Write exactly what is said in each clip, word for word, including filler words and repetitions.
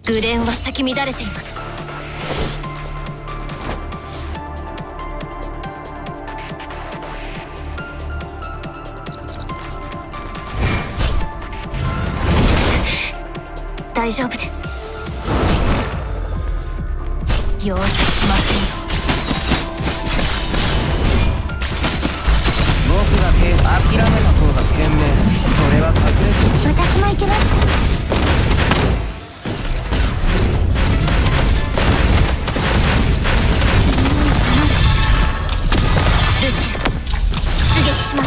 グレンは咲き乱れています。大丈夫です。容赦しませんよ。 僕が諦めた方が賢明です。それは隠れてる。 私も行けます。 ルシア、出撃します。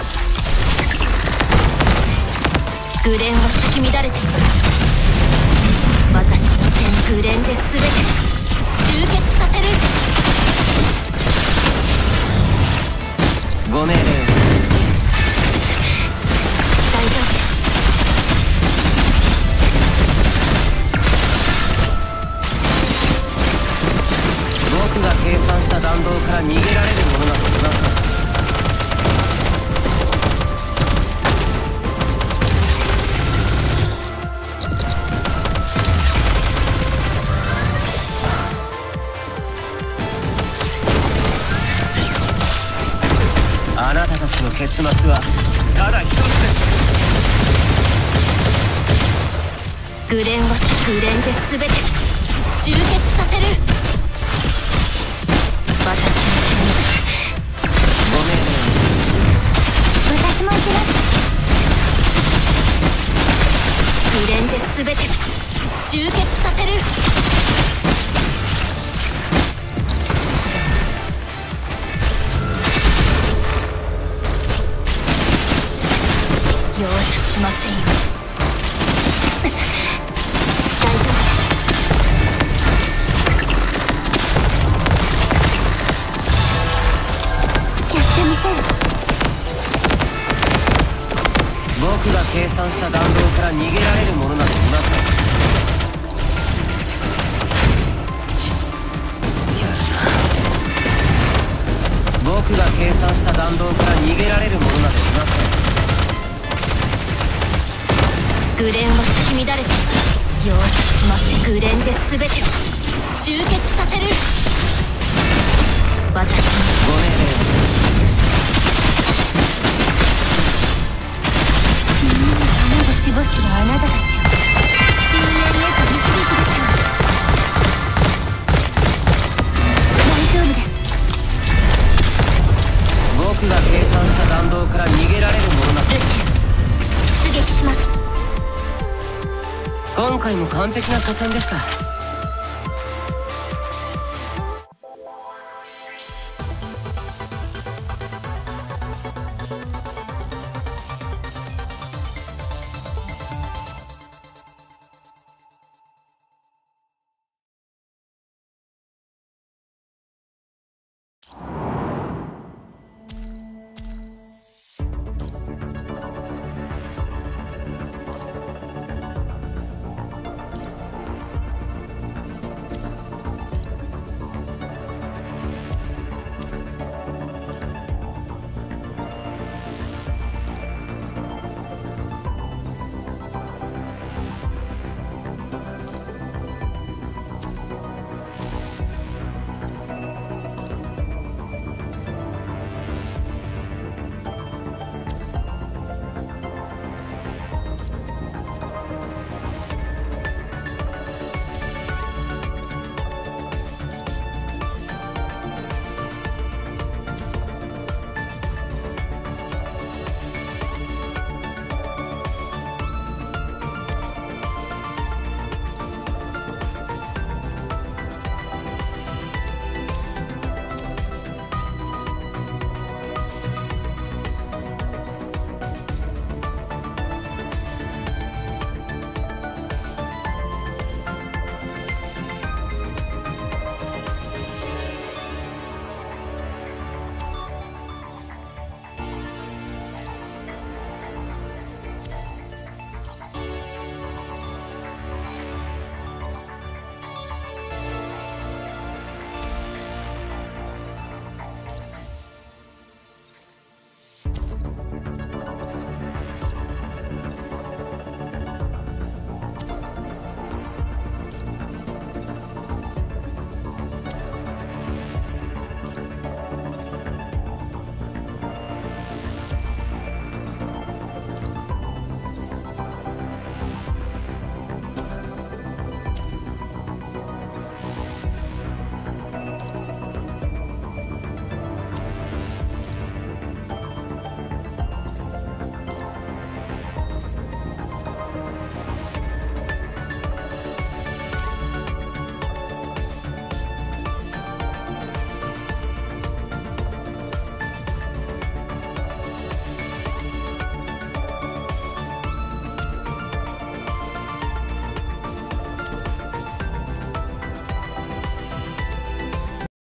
グレンは咲き乱れています。私の手グレンで全て集結させる。 ご命令を。 大丈夫です。 僕が計算した弾道から逃げられるものなどいません。あなたたちの結末はただ一つです。 グレンはグレンで全て集結させる。私の手にご命令を。 私も行けます。 グレンで全て集結させる。容赦しませんよ。大丈夫です。 やってみせる。 僕が計算した弾道から逃げられるものなどいません。僕が計算した弾道から逃げられるものなどいません。 グレンは咲き乱れて容赦しません。グレンで全て集結させる。私のご命令を。 星々はあなたたちを深淵へと導くでしょう。大丈夫です。 僕が計算した弾道から逃げられるものなど。 ルシア、出撃します。 今回も完璧な初戦でした。